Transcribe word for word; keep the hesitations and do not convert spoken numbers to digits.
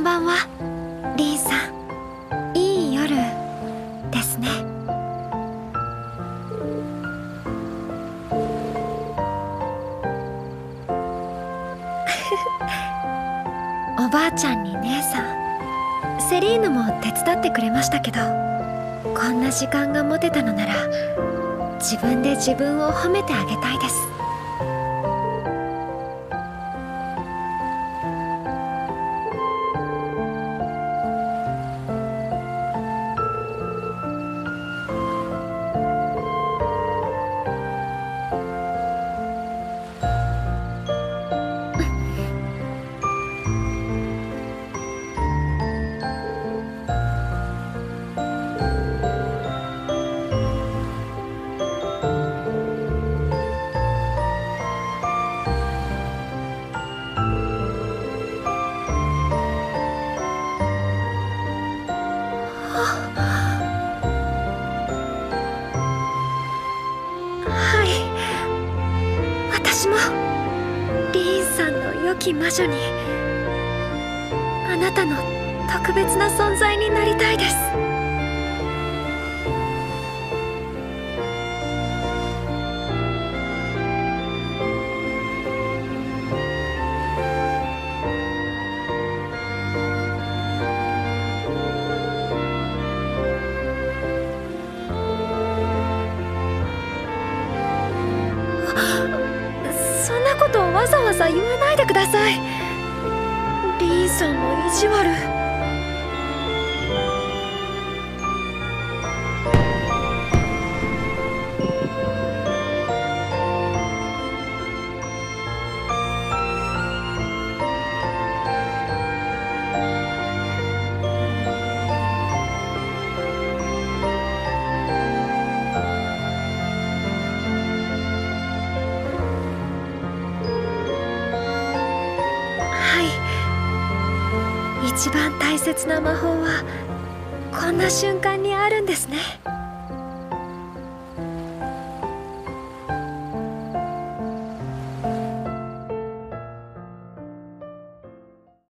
んばんは、リンさん。いい夜ですね。おばあちゃんに姉さん、セリーヌも手伝ってくれましたけど、こんな時間が持てたのなら自分で自分を褒めてあげたいです。はい、私もリーンさんの良き魔女に、あなたの特別な存在になりたいです。そんなことをわざわざ言わないでください。リーンさんの意地悪。一番大切な魔法はこんな瞬間にあるんですね。